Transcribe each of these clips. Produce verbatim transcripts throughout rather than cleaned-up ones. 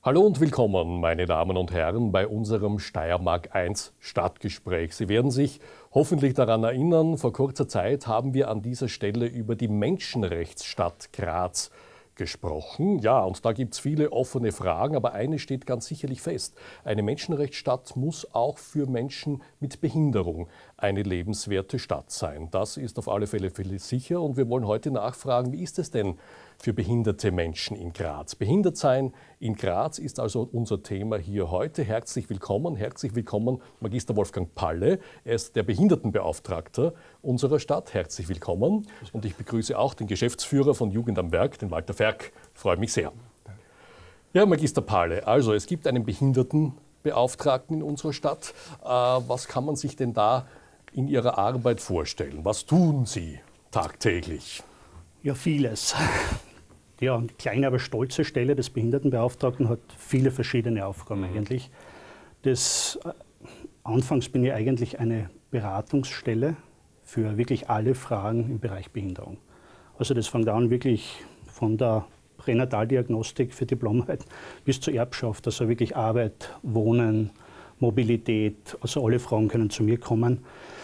Hallo und willkommen, meine Damen und Herren, bei unserem Steiermark eins Stadtgespräch. Sie werden sich hoffentlich daran erinnern, vor kurzer Zeit haben wir an dieser Stelle über die Menschenrechtsstadt Graz gesprochen. Ja, und da gibt es viele offene Fragen, aber eine steht ganz sicherlich fest. Eine Menschenrechtsstadt muss auch für Menschen mit Behinderung eine lebenswerte Stadt sein. Das ist auf alle Fälle sicher und wir wollen heute nachfragen, wie ist es denn für behinderte Menschen in Graz? Behindert sein in Graz ist also unser Thema hier heute. Herzlich willkommen, herzlich willkommen Magister Wolfgang Palle. Er ist der Behindertenbeauftragter unserer Stadt. Herzlich willkommen. Und ich begrüße auch den Geschäftsführer von Jugend am Werk, den Walter Ferk. Freut mich sehr. Ja, Magister Palle, also es gibt einen Behindertenbeauftragten in unserer Stadt. Äh, was kann man sich denn da in Ihrer Arbeit vorstellen? Was tun Sie tagtäglich? Ja, vieles. Ja, die kleine, aber stolze Stelle des Behindertenbeauftragten hat viele verschiedene Aufgaben eigentlich. Das, äh, anfangs bin ich eigentlich eine Beratungsstelle für wirklich alle Fragen im Bereich Behinderung. Also das fängt an wirklich von der Pränataldiagnostik für Diplomarbeit bis zur Erbschaft, also wirklich Arbeit, Wohnen, Mobilität, also alle Fragen können zu mir kommen.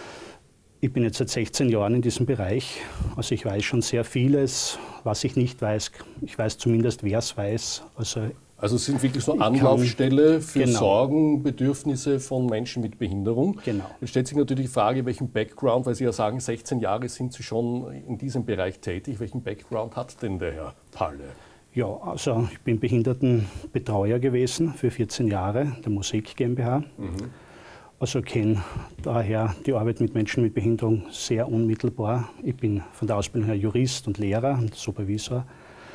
Ich bin jetzt seit sechzehn Jahren in diesem Bereich, also ich weiß schon sehr vieles. Was ich nicht weiß, ich weiß zumindest, wer es weiß. Also, also es sind wirklich so Anlaufstelle für genau. Sorgen, Bedürfnisse von Menschen mit Behinderung. Genau. Jetzt stellt sich natürlich die Frage, welchen Background, weil Sie ja sagen, sechzehn Jahre sind Sie schon in diesem Bereich tätig. Welchen Background hat denn der Herr Palle? Ja, also ich bin Behindertenbetreuer gewesen für vierzehn Jahre, der Musik GmbH. Mhm. Also kenne daher die Arbeit mit Menschen mit Behinderung sehr unmittelbar. Ich bin von der Ausbildung her Jurist und Lehrer und Supervisor.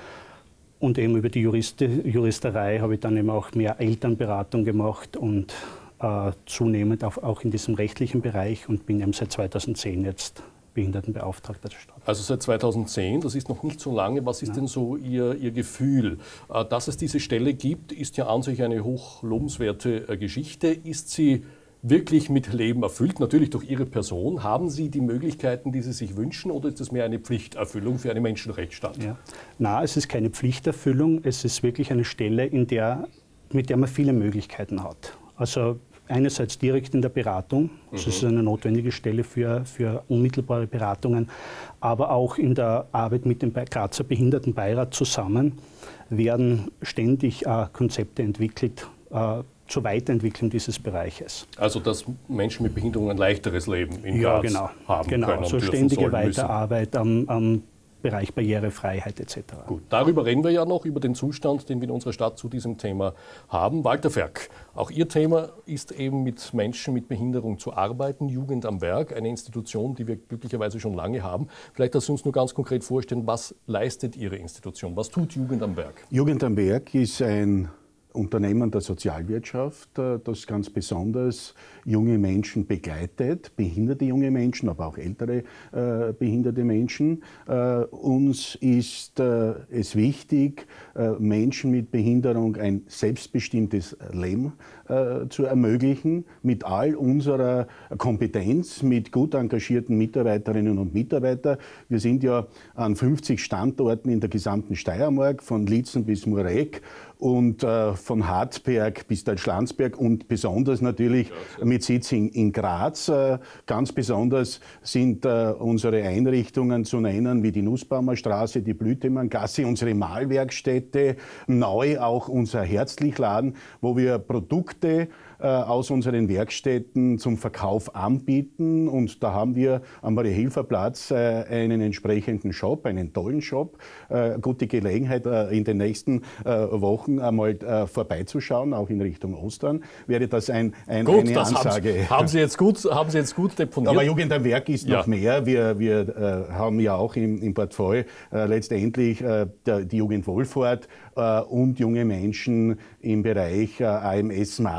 Und eben über die Juriste, Juristerei habe ich dann eben auch mehr Elternberatung gemacht und äh, zunehmend auch, auch in diesem rechtlichen Bereich und bin eben seit zweitausendzehn jetzt Behindertenbeauftragter der Stadt. Also seit zweitausendzehn, das ist noch nicht so lange. Was ist ja. denn so Ihr, Ihr Gefühl? Äh, dass es diese Stelle gibt, ist ja an sich eine hochlobenswerte äh, Geschichte. Ist sie wirklich mit Leben erfüllt, natürlich durch Ihre Person? Haben Sie die Möglichkeiten, die Sie sich wünschen, oder ist das mehr eine Pflichterfüllung für eine Menschenrechtsstadt? Ja. Nein, es ist keine Pflichterfüllung, es ist wirklich eine Stelle, in der, mit der man viele Möglichkeiten hat. Also einerseits direkt in der Beratung, das mhm. ist eine notwendige Stelle für, für unmittelbare Beratungen, aber auch in der Arbeit mit dem Grazer Behindertenbeirat zusammen werden ständig äh, Konzepte entwickelt, äh, zur Weiterentwicklung dieses Bereiches. Also dass Menschen mit Behinderung ein leichteres Leben in ja, Graz genau, haben genau. können. So ständige Weiterarbeit am, am Bereich Barrierefreiheit et cetera. Gut, darüber reden wir ja noch, über den Zustand, den wir in unserer Stadt zu diesem Thema haben. Walter Ferk, auch Ihr Thema ist eben mit Menschen mit Behinderung zu arbeiten. Jugend am Werk, eine Institution, die wir glücklicherweise schon lange haben. Vielleicht, dass Sie uns nur ganz konkret vorstellen, was leistet Ihre Institution? Was tut Jugend am Werk? Jugend am Werk ist ein Unternehmen der Sozialwirtschaft, das ganz besonders junge Menschen begleitet, behinderte junge Menschen, aber auch ältere äh, behinderte Menschen. Äh, uns ist äh, es wichtig, äh, Menschen mit Behinderung ein selbstbestimmtes Leben äh, zu ermöglichen, mit all unserer Kompetenz, mit gut engagierten Mitarbeiterinnen und Mitarbeitern. Wir sind ja an fünfzig Standorten in der gesamten Steiermark, von Liezen bis Mureck, und äh, von Harzberg bis Deutschlandsberg und besonders natürlich mit Sitz in, in Graz. Äh, ganz besonders sind äh, unsere Einrichtungen zu nennen, wie die Nussbaumer Straße, die Blüthemanngasse, unsere Malwerkstätte, neu auch unser Herzlichladen, wo wir Produkte äh, aus unseren Werkstätten zum Verkauf anbieten. Und da haben wir am Maria-Hilfer-Platz äh, einen entsprechenden Shop, einen tollen Shop. Äh, gute Gelegenheit äh, in den nächsten äh, Wochen einmal äh, vorbeizuschauen, auch in Richtung Ostern, wäre das ein, ein, gut, eine das Ansage. Haben Sie, jetzt gut, haben Sie jetzt gut deponiert. Aber Jugend am Werk ist ja. noch mehr. Wir, wir äh, haben ja auch im, im Portfolio äh, letztendlich äh, der, die Jugendwohlfahrt äh, und junge Menschen im Bereich äh, A M S-Maßnahmen.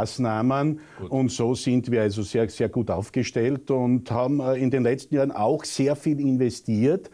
zusammen. Gut. Und so sind wir also sehr, sehr gut aufgestellt und haben in den letzten Jahren auch sehr viel investiert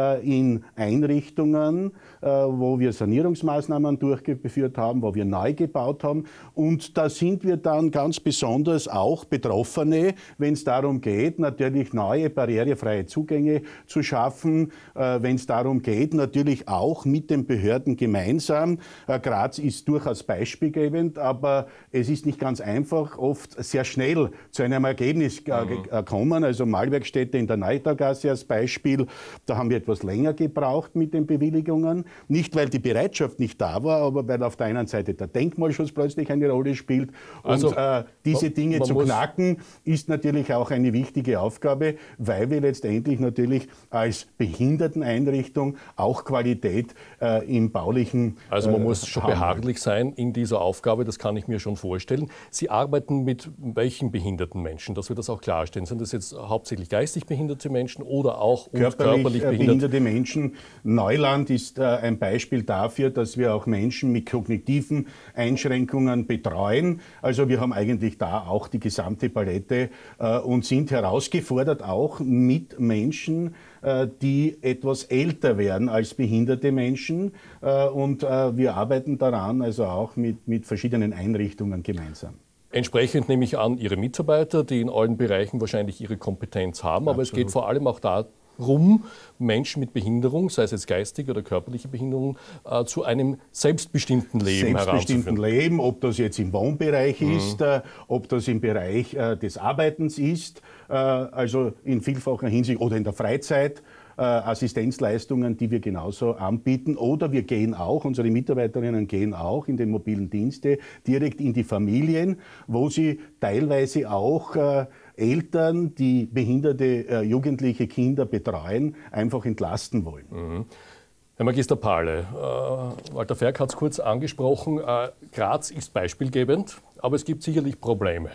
in Einrichtungen, wo wir Sanierungsmaßnahmen durchgeführt haben, wo wir neu gebaut haben. Und da sind wir dann ganz besonders auch Betroffene, wenn es darum geht, natürlich neue barrierefreie Zugänge zu schaffen, wenn es darum geht, natürlich auch mit den Behörden gemeinsam. Graz ist durchaus beispielgebend, aber es ist nicht ganz einfach, oft sehr schnell zu einem Ergebnis mhm. kommen. Also Mahlwerkstätte in der Neutaugasse als Beispiel, da haben wir etwas länger gebraucht mit den Bewilligungen. Nicht, weil die Bereitschaft nicht da war, aber weil auf der einen Seite der Denkmalschutz plötzlich eine Rolle spielt. Also, und äh, diese Dinge zu knacken, ist natürlich auch eine wichtige Aufgabe, weil wir letztendlich natürlich als Behinderteneinrichtung auch Qualität äh, im baulichen Also man äh, muss schon haben. beharrlich sein in dieser Aufgabe, das kann ich mir schon vorstellen. Sie arbeiten mit welchen behinderten Menschen, dass wir das auch klarstellen? Sind das jetzt hauptsächlich geistig behinderte Menschen oder auch körperlich, körperlich behinderte? behinderte Menschen? Neuland ist äh, ein Beispiel dafür, dass wir auch Menschen mit kognitiven Einschränkungen betreuen. Also wir haben eigentlich da auch die gesamte Palette äh, und sind herausgefordert auch mit Menschen, äh, die etwas älter werden als behinderte Menschen. Äh, und äh, wir arbeiten daran, also auch mit, mit verschiedenen Einrichtungen gemeinsam. Entsprechend nehme ich an, Ihre Mitarbeiter, die in allen Bereichen wahrscheinlich ihre Kompetenz haben, aber Absolut. Es geht vor allem auch darum, Menschen mit Behinderung, sei es jetzt geistige oder körperliche Behinderung, äh, zu einem selbstbestimmten Leben selbstbestimmten Leben, ob das jetzt im Wohnbereich mhm. ist, äh, ob das im Bereich äh, des Arbeitens ist, äh, also in vielfacher Hinsicht oder in der Freizeit. Äh, Assistenzleistungen, die wir genauso anbieten. Oder wir gehen auch, unsere Mitarbeiterinnen gehen auch in den mobilen Dienste direkt in die Familien, wo sie teilweise auch äh, Eltern, die behinderte äh, jugendliche Kinder betreuen, einfach entlasten wollen. Mhm. Herr Magister Pahle, äh, Walter Ferk hat es kurz angesprochen, äh, Graz ist beispielgebend, aber es gibt sicherlich Probleme.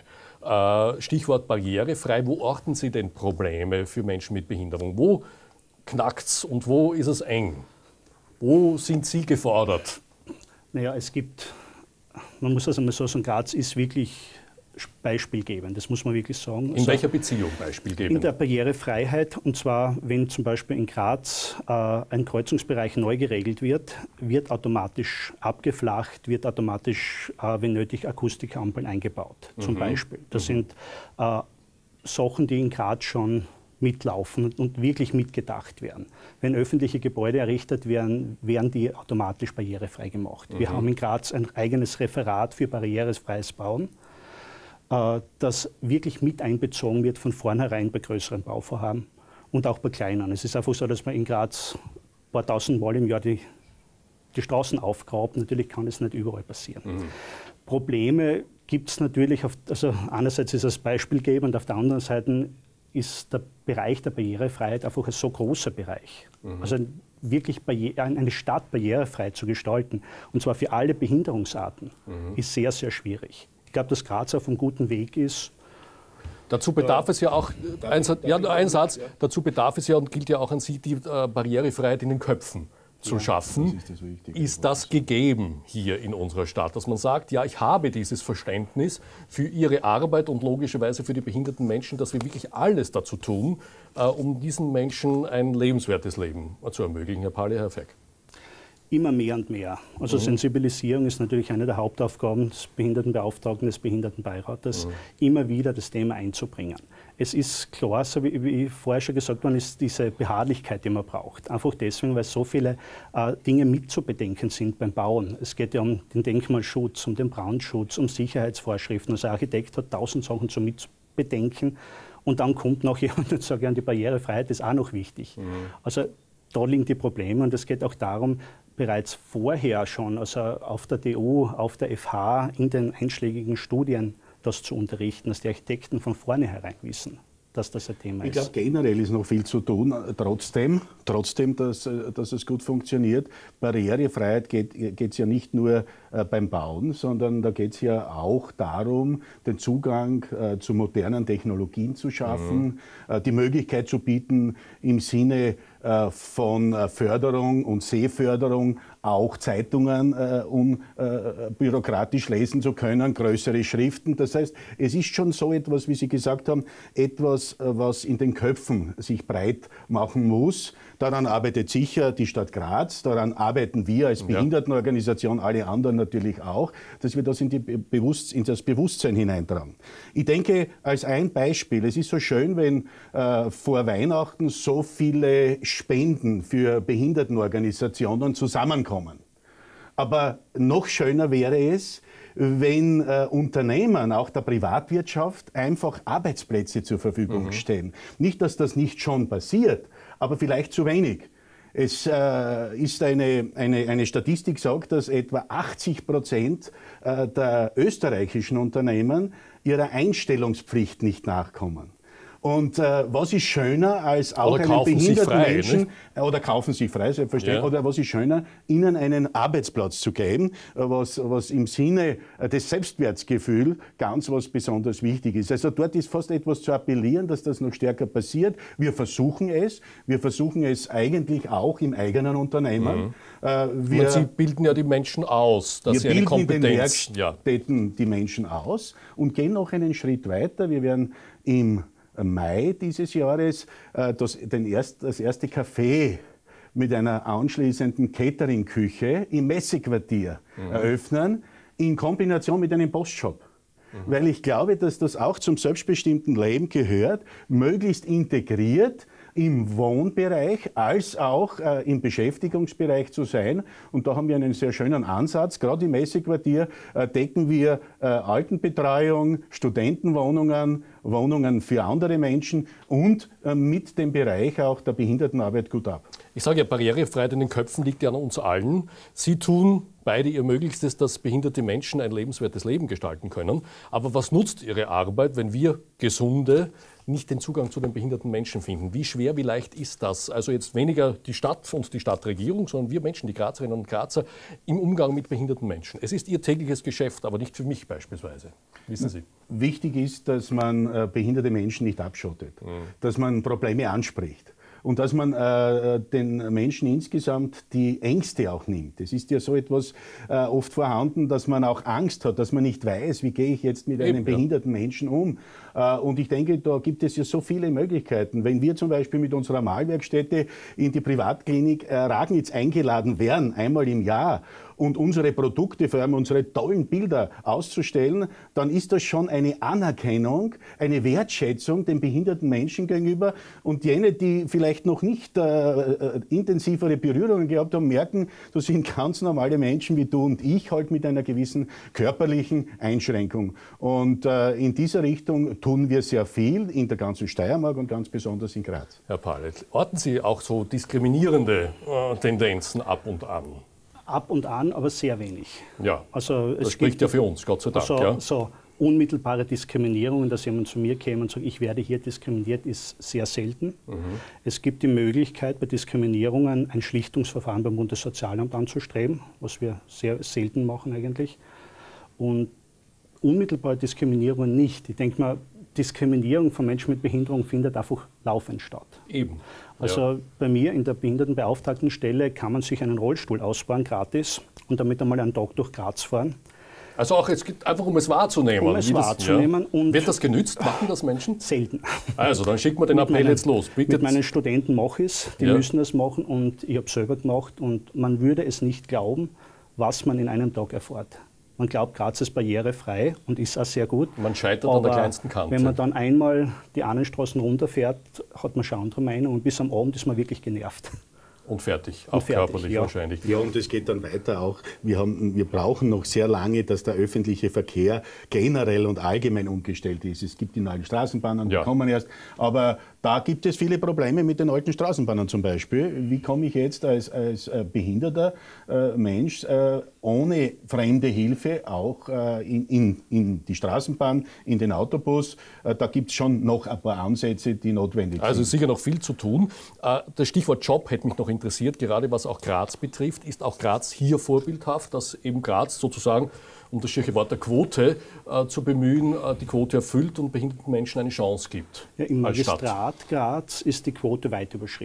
Äh, Stichwort barrierefrei, wo orten Sie denn Probleme für Menschen mit Behinderung? Wo knackt's und wo ist es eng? Wo sind Sie gefordert? Naja, es gibt, man muss also mal so sagen, Graz ist wirklich beispielgebend, das muss man wirklich sagen. In also welcher Beziehung beispielgebend? In der Barrierefreiheit, und zwar, wenn zum Beispiel in Graz äh, ein Kreuzungsbereich neu geregelt wird, wird automatisch abgeflacht, wird automatisch, äh, wenn nötig, Akustikampeln eingebaut, zum mhm. Beispiel. Das mhm. sind äh, Sachen, die in Graz schon mitlaufen und wirklich mitgedacht werden. Wenn öffentliche Gebäude errichtet werden, werden die automatisch barrierefrei gemacht. Mhm. Wir haben in Graz ein eigenes Referat für barrierefreies Bauen, äh, das wirklich mit einbezogen wird von vornherein bei größeren Bauvorhaben und auch bei kleineren. Es ist einfach so, dass man in Graz ein paar tausend Mal im Jahr die, die Straßen aufgrabt. Natürlich kann es nicht überall passieren. Mhm. Probleme gibt es natürlich, auf, also einerseits ist es beispielgebend, auf der anderen Seite ist der Bereich der Barrierefreiheit einfach ein so großer Bereich. Mhm. Also wirklich eine Stadt barrierefrei zu gestalten, und zwar für alle Behinderungsarten, mhm. ist sehr, sehr schwierig. Ich glaube, dass Graz auf einem guten Weg ist. Dazu bedarf äh, es ja auch, ein, ja, ein Satz, ja. dazu bedarf es ja und gilt ja auch an Sie, die äh, Barrierefreiheit in den Köpfen zu ja, schaffen. Das ist, das, Wichtige, ist das gegeben hier in unserer Stadt, dass man sagt, ja, ich habe dieses Verständnis für Ihre Arbeit und logischerweise für die behinderten Menschen, dass wir wirklich alles dazu tun, äh, um diesen Menschen ein lebenswertes Leben zu ermöglichen. Herr Pahle, Herr Ferk. Immer mehr und mehr. Also mhm. Sensibilisierung ist natürlich eine der Hauptaufgaben des Behindertenbeauftragten, des Behindertenbeirates, mhm. immer wieder das Thema einzubringen. Es ist klar, so wie, wie vorher schon gesagt worden ist, diese Beharrlichkeit, die man braucht. Einfach deswegen, weil so viele äh, Dinge mitzubedenken sind beim Bauen. Es geht ja um den Denkmalschutz, um den Brandschutz, um Sicherheitsvorschriften. Also ein Architekt hat tausend Sachen zu mitbedenken. Und dann kommt noch jemand und sagt, ja, die Barrierefreiheit ist auch noch wichtig. Mhm. Also da liegen die Probleme, und es geht auch darum, bereits vorher schon, also auf der D U, auf der F H, in den einschlägigen Studien das zu unterrichten, dass die Architekten von vornherein wissen, dass das ein Thema ist. Ich glaube, generell ist noch viel zu tun, trotzdem, trotzdem dass, dass es gut funktioniert. Barrierefreiheit geht es ja nicht nur äh, beim Bauen, sondern da geht es ja auch darum, den Zugang äh, zu modernen Technologien zu schaffen, mhm. äh, die Möglichkeit zu bieten, im Sinne äh, von äh, Förderung und Sehförderung auch Zeitungen, äh, um äh, bürokratisch lesen zu können, größere Schriften. Das heißt, es ist schon so etwas, wie Sie gesagt haben, etwas, was in den Köpfen sich breit machen muss. Daran arbeitet sicher die Stadt Graz, daran arbeiten wir als Behindertenorganisation, alle anderen natürlich auch, dass wir das in, die Bewusst- in das Bewusstsein hineintragen. Ich denke, als ein Beispiel, es ist so schön, wenn äh, vor Weihnachten so viele Spenden für Behindertenorganisationen zusammenkommen. Aber noch schöner wäre es, wenn äh, Unternehmen, auch der Privatwirtschaft, einfach Arbeitsplätze zur Verfügung mhm. stellen. Nicht, dass das nicht schon passiert, aber vielleicht zu wenig. Es äh, ist eine, eine, eine Statistik, sagt, dass etwa achtzig Prozent äh, der österreichischen Unternehmen ihrer Einstellungspflicht nicht nachkommen. Und äh, was ist schöner als auch oder einen behinderten frei, Menschen, nicht? oder kaufen sich frei, selbstverständlich, ja. oder was ist schöner, ihnen einen Arbeitsplatz zu geben, was, was im Sinne des Selbstwertgefühls ganz was besonders wichtig ist. Also dort ist fast etwas zu appellieren, dass das noch stärker passiert. Wir versuchen es, wir versuchen es eigentlich auch im eigenen Unternehmen. Mhm. Äh, wir, Sie bilden ja die Menschen aus, dass wir sie eine bilden Kompetenz... in den Werkstätten ja. die Menschen aus und gehen noch einen Schritt weiter. Wir werden im Mai dieses Jahres äh, das, den erst, das erste Café mit einer anschließenden Catering-Küche im Messequartier mhm. eröffnen, in Kombination mit einem Postshop. Mhm. Weil ich glaube, dass das auch zum selbstbestimmten Leben gehört, möglichst integriert im Wohnbereich als auch äh, im Beschäftigungsbereich zu sein. Und da haben wir einen sehr schönen Ansatz. Gerade im Messequartier äh, decken wir äh, Altenbetreuung, Studentenwohnungen, Wohnungen für andere Menschen und äh, mit dem Bereich auch der Behindertenarbeit gut ab. Ich sage ja, Barrierefreiheit in den Köpfen liegt ja an uns allen. Sie tun beide ihr Möglichstes, dass behinderte Menschen ein lebenswertes Leben gestalten können. Aber was nutzt Ihre Arbeit, wenn wir Gesunde nicht den Zugang zu den behinderten Menschen finden? Wie schwer, wie leicht ist das? Also jetzt weniger die Stadt und die Stadtregierung, sondern wir Menschen, die Grazerinnen und Grazer, im Umgang mit behinderten Menschen. Es ist Ihr tägliches Geschäft, aber nicht für mich beispielsweise. Wissen Sie? Wichtig ist, dass man äh, behinderte Menschen nicht abschottet, mhm. dass man Probleme anspricht. Und dass man äh, den Menschen insgesamt die Ängste auch nimmt. Es ist ja so etwas äh, oft vorhanden, dass man auch Angst hat, dass man nicht weiß, wie gehe ich jetzt mit einem Eben, behinderten ja. Menschen um. Äh, und ich denke, da gibt es ja so viele Möglichkeiten. Wenn wir zum Beispiel mit unserer Malwerkstätte in die Privatklinik äh, Ragnitz eingeladen wären, einmal im Jahr, und unsere Produkte, vor allem unsere tollen Bilder auszustellen, dann ist das schon eine Anerkennung, eine Wertschätzung den behinderten Menschen gegenüber. Und jene, die vielleicht noch nicht äh, intensivere Berührungen gehabt haben, merken, das sind ganz normale Menschen wie du und ich, halt mit einer gewissen körperlichen Einschränkung. Und äh, in dieser Richtung tun wir sehr viel in der ganzen Steiermark und ganz besonders in Graz. Herr Palet, orten Sie auch so diskriminierende äh, Tendenzen ab und an? Ab und an, aber sehr wenig. Ja, also das es spricht gibt ja für uns, Gott sei Dank. Also, ja. so unmittelbare Diskriminierungen, dass jemand zu mir käme und sagt, ich werde hier diskriminiert, ist sehr selten. Mhm. Es gibt die Möglichkeit, bei Diskriminierungen ein Schlichtungsverfahren beim Bundessozialamt anzustreben, was wir sehr selten machen eigentlich. Und unmittelbare Diskriminierungen nicht. Ich denke mal, Diskriminierung von Menschen mit Behinderung findet einfach laufend statt. Eben. Also ja. bei mir in der Behindertenbeauftragtenstelle kann man sich einen Rollstuhl ausbauen, gratis, und damit einmal einen Tag durch Graz fahren. Also auch jetzt einfach, um es wahrzunehmen. Um es wahrzunehmen. Das, ja. und Wird das genützt? Machen das Menschen? Selten. Also dann schicken wir den Appell meinen, jetzt los. Bitte. Mit meinen Studenten mache ich es, die ja. müssen das machen, und ich habe es selber gemacht, und man würde es nicht glauben, was man in einem Tag erfährt. Man glaubt, Graz ist barrierefrei und ist auch sehr gut. Man scheitert aber an der kleinsten Kante. Wenn man dann einmal die Annenstraßen runterfährt, hat man schon andere Meinung, und bis am Abend ist man wirklich genervt. Und fertig, und auch fertig, körperlich ja. wahrscheinlich. Ja, und es geht dann weiter auch. Wir, haben, wir brauchen noch sehr lange, dass der öffentliche Verkehr generell und allgemein umgestellt ist. Es gibt die neuen Straßenbahnen, die ja. kommen erst. Aber da gibt es viele Probleme mit den alten Straßenbahnen zum Beispiel. Wie komme ich jetzt als, als behinderter äh, Mensch äh, ohne fremde Hilfe auch äh, in, in, in die Straßenbahn, in den Autobus? Äh, da gibt es schon noch ein paar Ansätze, die notwendig sind. Also sicher noch viel zu tun. Äh, das Stichwort Job hätte mich noch interessiert, gerade was auch Graz betrifft. Ist auch Graz hier vorbildhaft, dass eben Graz sozusagen, um das schöne Wort der Quote äh, zu bemühen, äh, die Quote erfüllt und behinderten Menschen eine Chance gibt? Ja, im Magistrat Graz ist die Quote weit überschritten.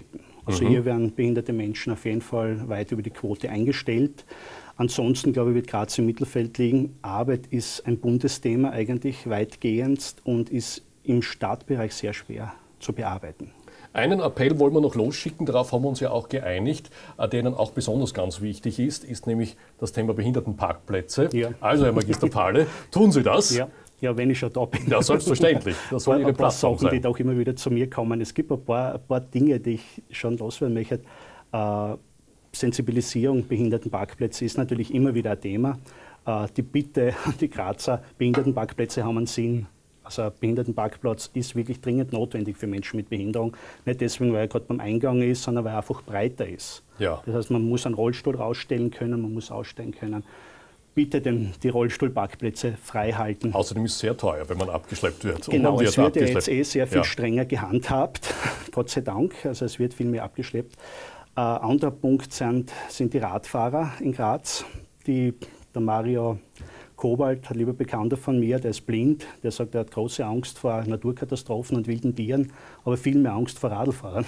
Also Mhm. hier werden behinderte Menschen auf jeden Fall weit über die Quote eingestellt. Ansonsten, glaube ich, wird Graz im Mittelfeld liegen. Arbeit ist ein Bundesthema eigentlich weitgehend und ist im Stadtbereich sehr schwer zu bearbeiten. Einen Appell wollen wir noch losschicken, darauf haben wir uns ja auch geeinigt, äh, der Ihnen auch besonders ganz wichtig ist, ist nämlich das Thema Behindertenparkplätze. Ja. Also, Herr Magister Pahle, tun Sie das? Ja, ja, wenn ich schon da bin. Ja, selbstverständlich. Das soll Ihre ein paar Plattform Sachen, die sein. da auch immer wieder zu mir kommen. Es gibt ein paar, ein paar Dinge, die ich schon loswerden möchte. Äh, Sensibilisierung Behindertenparkplätze ist natürlich immer wieder ein Thema. Äh, die Bitte an die Grazer, Behindertenparkplätze haben einen Sinn. Also ein Behindertenparkplatz ist wirklich dringend notwendig für Menschen mit Behinderung. Nicht deswegen, weil er gerade beim Eingang ist, sondern weil er einfach breiter ist. Ja. Das heißt, man muss einen Rollstuhl rausstellen können, man muss aussteigen können. Bitte den, die Rollstuhlparkplätze frei halten. Außerdem ist es sehr teuer, wenn man abgeschleppt wird. Und Genau, man es wird ja jetzt abgeschleppt. eh sehr viel Ja. strenger gehandhabt, Gott sei Dank. Also es wird viel mehr abgeschleppt. Ein äh, anderer Punkt sind, sind die Radfahrer in Graz. Die, der Mario Kobalt, ein lieber Bekannter von mir, der ist blind, der sagt, er hat große Angst vor Naturkatastrophen und wilden Tieren, aber viel mehr Angst vor Radlfahrern.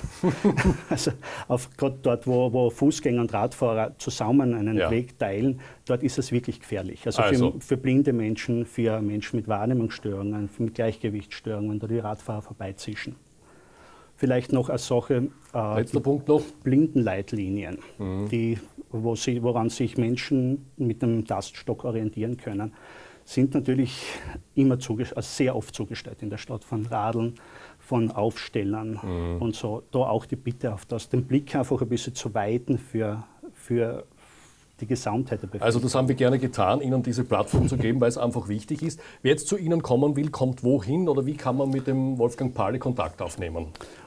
Also gerade dort, wo, wo Fußgänger und Radfahrer zusammen einen Ja. Weg teilen, dort ist es wirklich gefährlich. Also, Also. Für, für blinde Menschen, für Menschen mit Wahrnehmungsstörungen, mit Gleichgewichtsstörungen, wenn da die Radfahrer vorbeizischen. Vielleicht noch eine Sache, äh, Letzter Punkt noch. Blindenleitlinien, die, wo sie, woran sich Menschen mit einem Taststock orientieren können, sind natürlich immer zuges- also sehr oft zugestellt in der Stadt von Radeln, von Aufstellern und so. Da auch die Bitte auf das, den Blick einfach ein bisschen zu weiten für, für die Gesamtheit der Bevölkerung. Also das haben wir gerne getan, Ihnen diese Plattform zu geben, weil es einfach wichtig ist. Wer jetzt zu Ihnen kommen will, kommt wohin oder wie kann man mit dem Wolfgang Pahle Kontakt aufnehmen?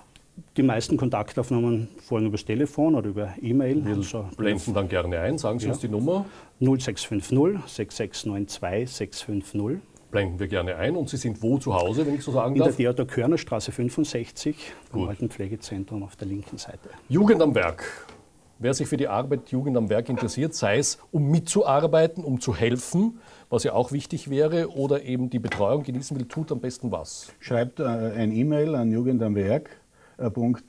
Die meisten Kontaktaufnahmen folgen über das Telefon oder über E-Mail. Wir Also blenden dann gerne ein. Sagen Sie Ja. uns die Nummer. null sechs fünf null sechs sechs neun zwei sechs fünf null. Blenden wir gerne ein. Und Sie sind wo zu Hause, wenn ich so sagen In der darf? Theodor-Körner-Straße fünfundsechzig, Gut. im alten Pflegezentrum auf der linken Seite. Jugend am Werk. Wer sich für die Arbeit Jugend am Werk interessiert, sei es um mitzuarbeiten, um zu helfen, was ja auch wichtig wäre, oder eben die Betreuung genießen will, tut am besten was? Schreibt äh, ein E-Mail an jugendamwerk punkt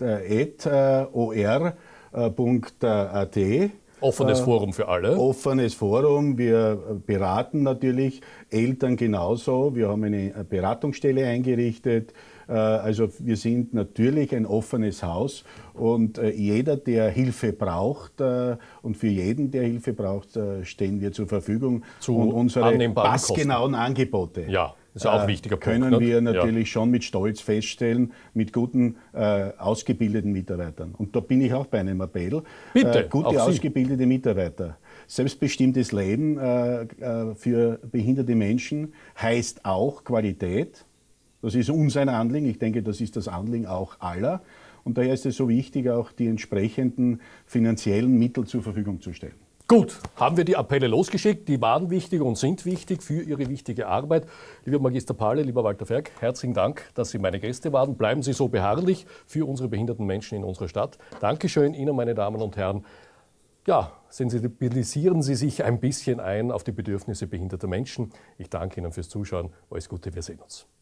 o r punkt a t. Offenes Äh, Forum für alle. Offenes Forum. Wir beraten natürlich Eltern genauso. Wir haben eine Beratungsstelle eingerichtet. Äh, Also wir sind natürlich ein offenes Haus und äh, jeder, der Hilfe braucht äh, und für jeden, der Hilfe braucht, äh, stehen wir zur Verfügung. Zu und unsere annehmbaren passgenauen Angebote Ja, ist ja auch ein äh, wichtiger Punkt. können ne? wir Ja. natürlich schon mit Stolz feststellen, mit guten, äh, ausgebildeten Mitarbeitern. Und da bin ich auch bei einem Appell. Bitte, äh, gute, auch Sie. ausgebildete Mitarbeiter. Selbstbestimmtes Leben äh, äh, für behinderte Menschen heißt auch Qualität. Das ist uns ein Anliegen. Ich denke, das ist das Anliegen auch aller. Und daher ist es so wichtig, auch die entsprechenden finanziellen Mittel zur Verfügung zu stellen. Gut, haben wir die Appelle losgeschickt. Die waren wichtig und sind wichtig für Ihre wichtige Arbeit. Lieber Magister Pahle, lieber Walter Ferg, herzlichen Dank, dass Sie meine Gäste waren. Bleiben Sie so beharrlich für unsere behinderten Menschen in unserer Stadt. Dankeschön Ihnen, meine Damen und Herren. Ja, sensibilisieren Sie sich ein bisschen ein auf die Bedürfnisse behinderter Menschen. Ich danke Ihnen fürs Zuschauen. Alles Gute, wir sehen uns.